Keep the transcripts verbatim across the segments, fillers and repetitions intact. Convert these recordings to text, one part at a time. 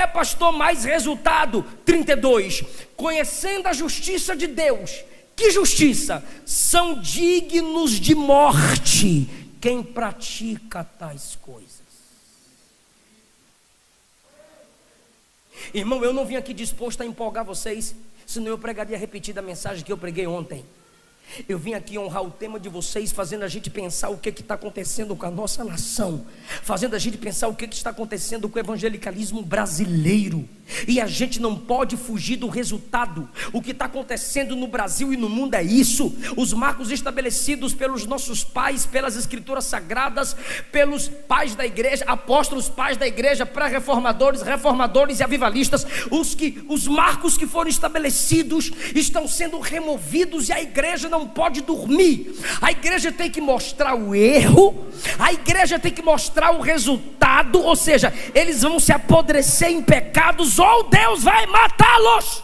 é, pastor, mais resultado? trinta e dois. Conhecendo a justiça de Deus. Que justiça? São dignos de morte quem pratica tais coisas. Irmão, eu não vim aqui disposto a empolgar vocês, senão eu pregaria repetida a mensagem que eu preguei ontem. Eu vim aqui honrar o tema de vocês, fazendo a gente pensar o que está acontecendo com a nossa nação, fazendo a gente pensar o que, que está acontecendo com o evangelicalismo brasileiro. E a gente não pode fugir do resultado. O que está acontecendo no Brasil e no mundo é isso. Os marcos estabelecidos pelos nossos pais, pelas escrituras sagradas, pelos pais da igreja, apóstolos, pais da igreja, pré-reformadores, reformadores e avivalistas. Os, que, os marcos que foram estabelecidos estão sendo removidos, e a igreja não pode dormir. A igreja tem que mostrar o erro, a igreja tem que mostrar o resultado. Ou seja, eles vão se apodrecer em pecados, ou Deus vai matá-los.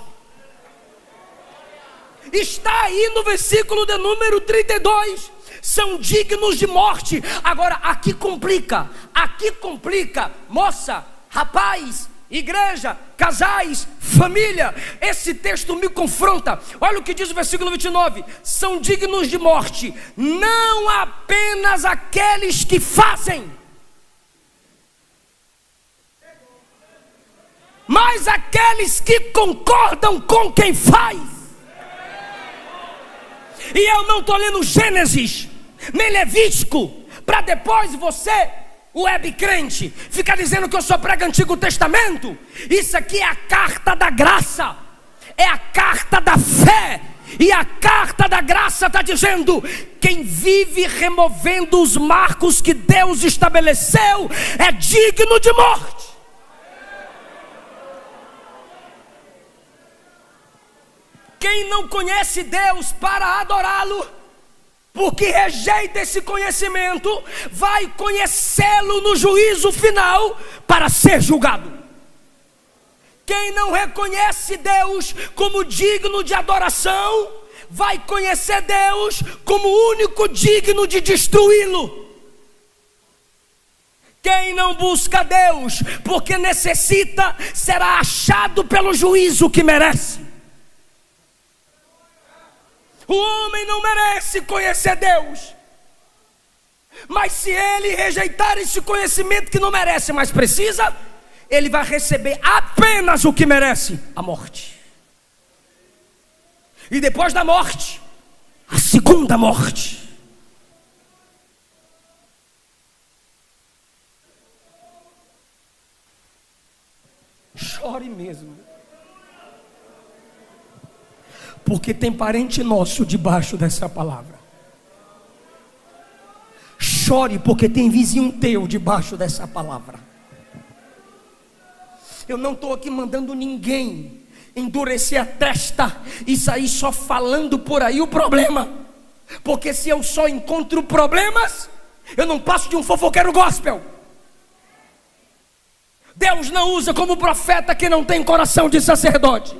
Está aí no versículo de número trinta e dois. São dignos de morte. Agora aqui complica, aqui complica, moça, rapaz, igreja, casais, família. Esse texto me confronta. Olha o que diz o versículo vinte e nove. São dignos de morte não apenas aqueles que fazem, mas aqueles que concordam com quem faz. E eu não estou lendo Gênesis, nem Levítico, para depois você, o web crente, ficar dizendo que eu só prego Antigo Testamento. Isso aqui é a carta da graça, é a carta da fé. E a carta da graça está dizendo: quem vive removendo os marcos que Deus estabeleceu é digno de morte. Quem não conhece Deus para adorá-lo, porque rejeita esse conhecimento, vai conhecê-lo no juízo final para ser julgado. Quem não reconhece Deus como digno de adoração, vai conhecer Deus como único digno de destruí-lo. Quem não busca Deus porque necessita, será achado pelo juízo que merece. O homem não merece conhecer Deus, mas se ele rejeitar esse conhecimento que não merece, mas precisa, ele vai receber apenas o que merece: a morte. E depois da morte, a segunda morte. Chore mesmo, porque tem parente nosso debaixo dessa palavra. Chore, porque tem vizinho teu debaixo dessa palavra. Eu não estou aqui mandando ninguém endurecer a testa e sair só falando por aí o problema, porque se eu só encontro problemas, eu não passo de um fofoqueiro gospel. Deus não usa como profeta quem não tem coração de sacerdote.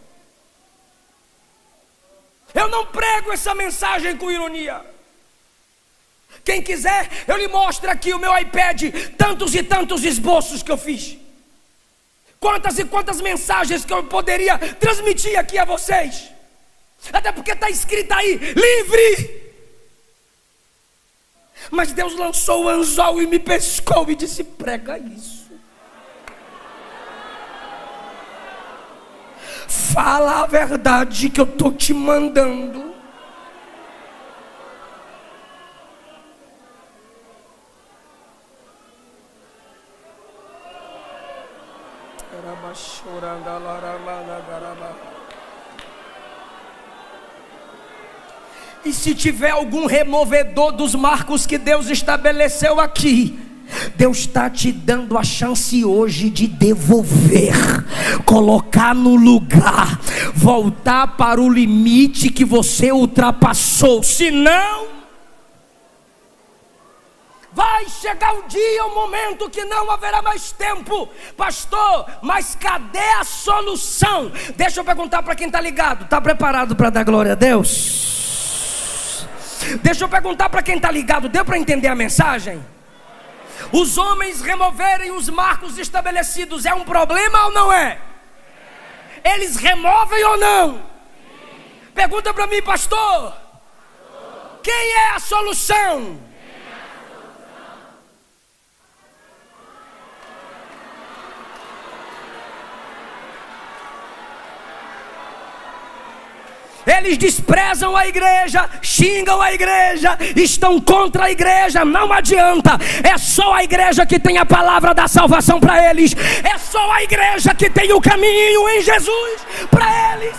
Eu não prego essa mensagem com ironia. Quem quiser, eu lhe mostro aqui o meu iPad, tantos e tantos esboços que eu fiz, quantas e quantas mensagens que eu poderia transmitir aqui a vocês, até porque está escrito aí, livre. Mas Deus lançou o anzol e me pescou e disse: prega isso. Fala a verdade que eu estou te mandando. E se tiver algum removedor dos marcos que Deus estabeleceu aqui, Deus está te dando a chance hoje de devolver, colocar no lugar, voltar para o limite que você ultrapassou. Senão, vai chegar um dia, um momento que não haverá mais tempo. Pastor, mas cadê a solução? Deixa eu perguntar para quem está ligado: está preparado para dar glória a Deus? Deixa eu perguntar para quem está ligado: deu para entender a mensagem? Os homens removerem os marcos estabelecidos é um problema ou não é? Eles removem ou não? Pergunta para mim, pastor. Quem é a solução? Eles desprezam a igreja, xingam a igreja, estão contra a igreja. Não adianta, é só a igreja que tem a palavra da salvação para eles. É só a igreja que tem o caminho em Jesus para eles.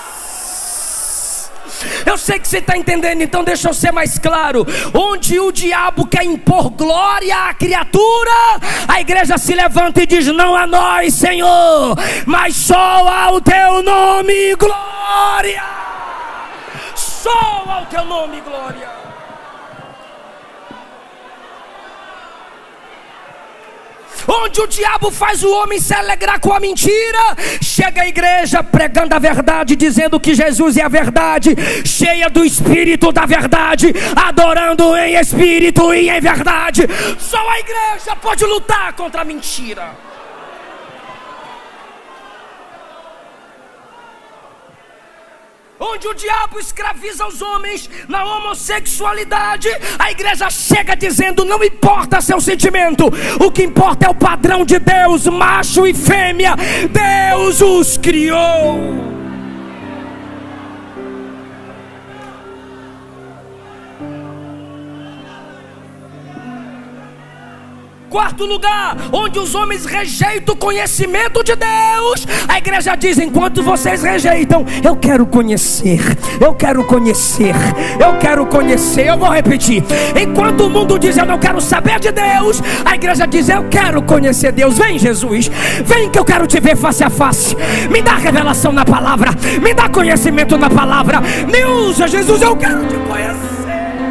Eu sei que você está entendendo, então deixa eu ser mais claro. Onde o diabo quer impor glória à criatura, a igreja se levanta e diz: não a nós, Senhor, mas só ao teu nome glória. Só ao teu nome glória. Onde o diabo faz o homem se alegrar com a mentira, chega a igreja pregando a verdade, dizendo que Jesus é a verdade, cheia do Espírito da verdade, adorando em Espírito e em verdade. Só a igreja pode lutar contra a mentira. Onde o diabo escraviza os homens na homossexualidade, a igreja chega dizendo: não importa seu sentimento, o que importa é o padrão de Deus, macho e fêmea, Deus os criou. Quarto lugar, onde os homens rejeitam o conhecimento de Deus, a igreja diz: enquanto vocês rejeitam, eu quero conhecer, eu quero conhecer, eu quero conhecer. Eu vou repetir: enquanto o mundo diz eu não quero saber de Deus, a igreja diz: eu quero conhecer Deus. Vem, Jesus, vem que eu quero te ver face a face. Me dá revelação na palavra, me dá conhecimento na palavra, me usa, Jesus, eu quero te conhecer.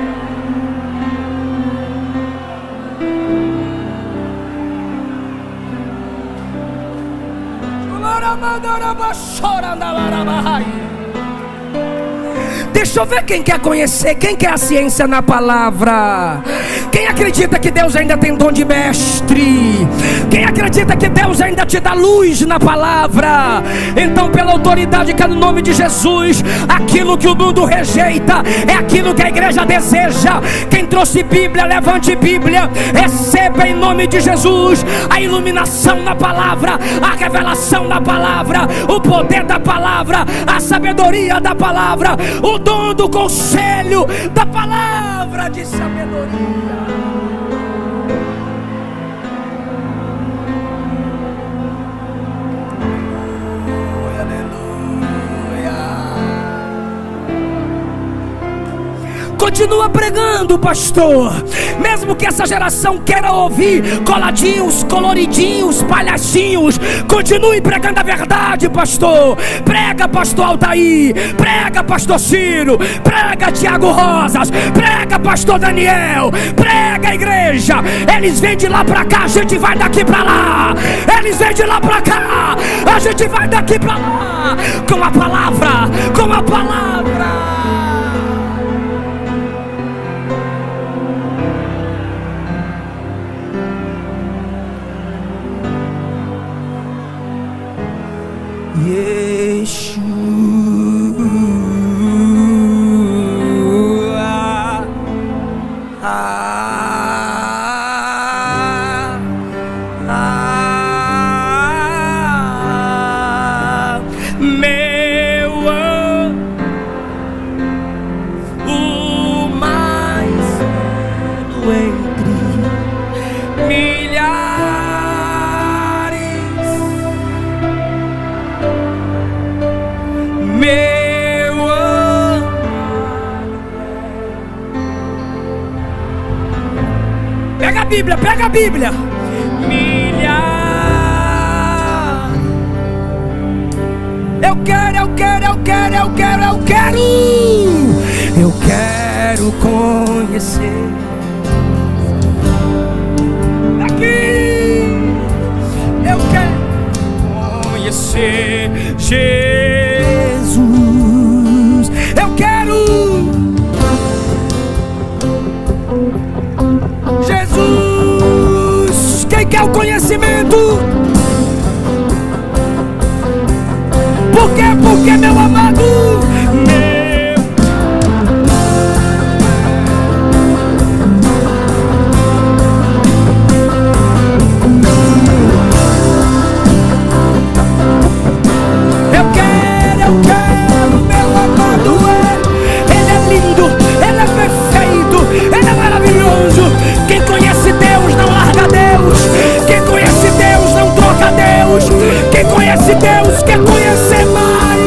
Deixa eu ver quem quer conhecer, quem quer a ciência na palavra. Quem acredita que Deus ainda tem dom de mestre? Quem acredita que Deus ainda te dá luz na palavra? Então, pela autoridade que é no nome de Jesus, aquilo que o mundo rejeita é aquilo que a igreja deseja. Quem trouxe Bíblia, levante Bíblia. Receba em nome de Jesus a iluminação na palavra, a revelação na palavra, o poder da palavra, a sabedoria da palavra, o dom do conselho da palavra de sabedoria. Continua pregando, pastor. Mesmo que essa geração queira ouvir coladinhos, coloridinhos, palhacinhos, continue pregando a verdade, pastor. Prega, pastor Altair. Prega, pastor Ciro. Prega, Tiago Rosas. Prega, pastor Daniel. Prega, igreja. Eles vêm de lá pra cá, a gente vai daqui pra lá. Eles vêm de lá pra cá, a gente vai daqui pra lá. Com a palavra, com a palavra. Yeshua, ah, ah, ah, meu anjo, o mais belo entre milhares. Meu amado. Pega a Bíblia, pega a Bíblia. Milhar. Eu quero, eu quero, eu quero, eu quero, eu quero. Eu quero conhecer. Aqui. Eu quero conhecer Jesus. Eu quero Jesus. por quê? Porque, meu amado, meu quem conhece Deus quer conhecer mais.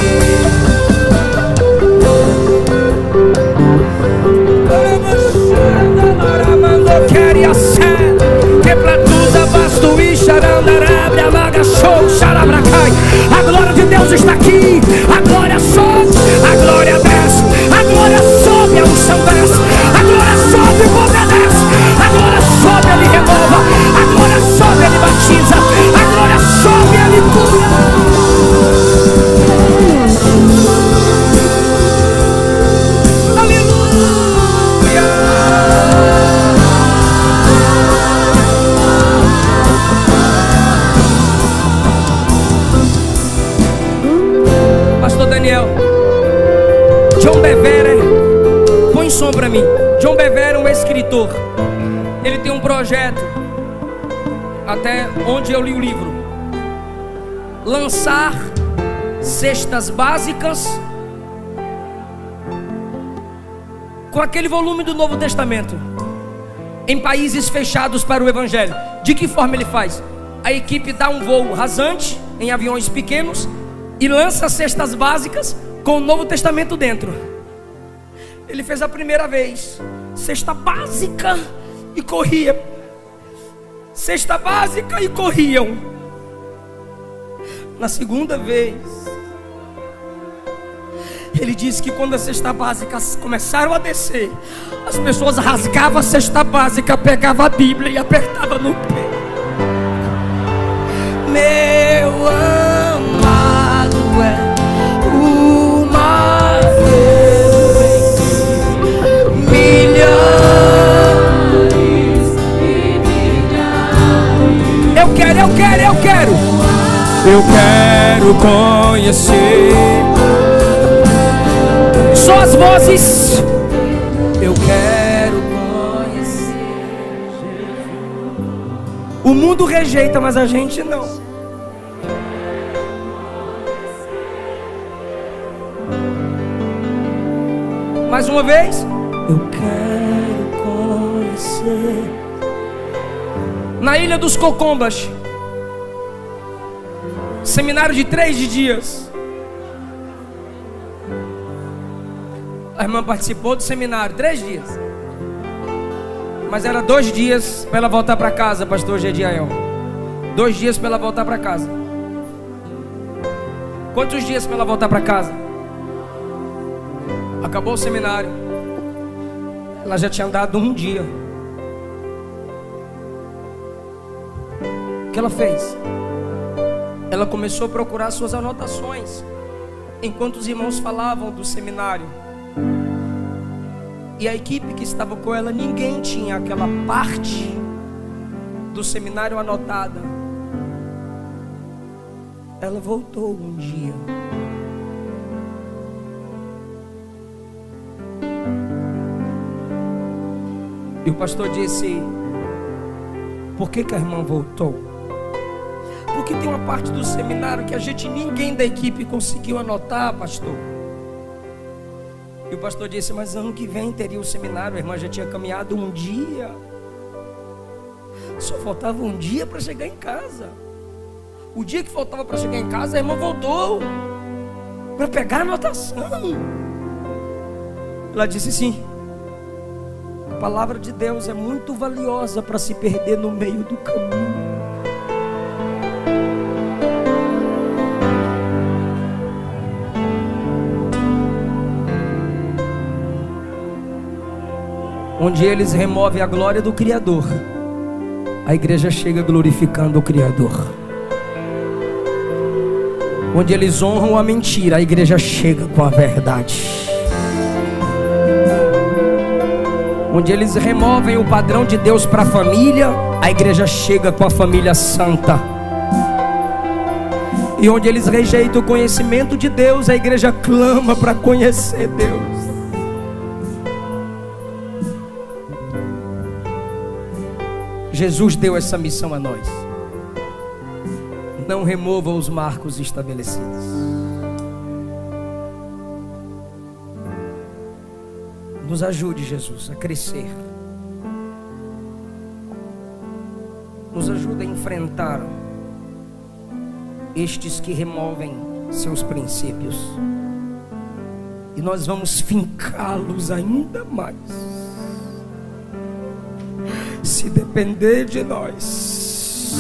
A glória de Deus está aqui. A glória sobe, a glória desce, a glória sobe, a unção desce, a glória sobe, o poder desce, a glória sobe, ele renova, a glória sobe, ele batiza, a glória sobe, ele cura. John Bevere, põe som pra mim. John Bevere é um escritor. Ele tem um projeto, até onde eu li o livro, lançar cestas básicas com aquele volume do Novo Testamento em países fechados para o Evangelho. De que forma ele faz? A equipe dá um voo rasante em aviões pequenos e lança cestas básicas com o Novo Testamento dentro. Ele fez a primeira vez, cesta básica, e corria. Cesta básica e corriam. Na segunda vez, ele disse que quando as cestas básicas começaram a descer, as pessoas rasgavam a cesta básica, pegavam a Bíblia e apertavam no pé. Meu amado é Eu quero, eu quero, eu quero. Eu quero conhecer. Só as vozes. Eu quero conhecer. O mundo rejeita, mas a gente não. Mais uma vez. Eu quero conhecer. Na Ilha dos Cocombas, seminário de três dias. A irmã participou do seminário, três dias. Mas era dois dias para ela voltar para casa, pastor Gediael. Dois dias para ela voltar para casa. Quantos dias para ela voltar para casa? Acabou o seminário, ela já tinha andado um dia. O que ela fez? Ela começou a procurar suas anotações enquanto os irmãos falavam do seminário. E a equipe que estava com ela, ninguém tinha aquela parte do seminário anotada. Ela voltou um dia. E o pastor disse: por que que a irmã voltou? Porque tem uma parte do seminário que a gente, ninguém da equipe conseguiu anotar, pastor. E o pastor disse: mas ano que vem teria o seminário. A irmã já tinha caminhado um dia. Só faltava um dia para chegar em casa. O dia que faltava para chegar em casa, a irmã voltou para pegar a anotação. Ela disse: sim, a palavra de Deus é muito valiosa para se perder no meio do caminho. Onde eles removem a glória do Criador, a igreja chega glorificando o Criador. Onde eles honram a mentira, a igreja chega com a verdade. Onde eles removem o padrão de Deus para a família, a igreja chega com a família santa. E onde eles rejeitam o conhecimento de Deus, a igreja clama para conhecer Deus. Jesus deu essa missão a nós. Não remova os marcos estabelecidos. Nos ajude, Jesus, a crescer. Nos ajude a enfrentar estes que removem seus princípios. E nós vamos fincá-los ainda mais. Se depender de nós,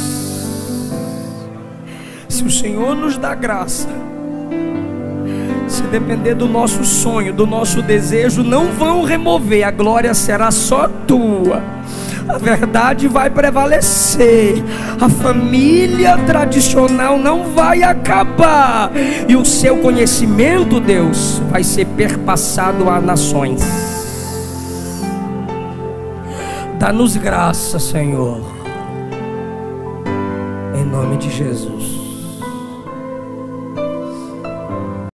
se o Senhor nos dá graça, se depender do nosso sonho, do nosso desejo, não vão remover, a glória será só tua, a verdade vai prevalecer, a família tradicional não vai acabar, e o seu conhecimento, Deus, vai ser perpassado a nações. Dá-nos graça, Senhor, em nome de Jesus.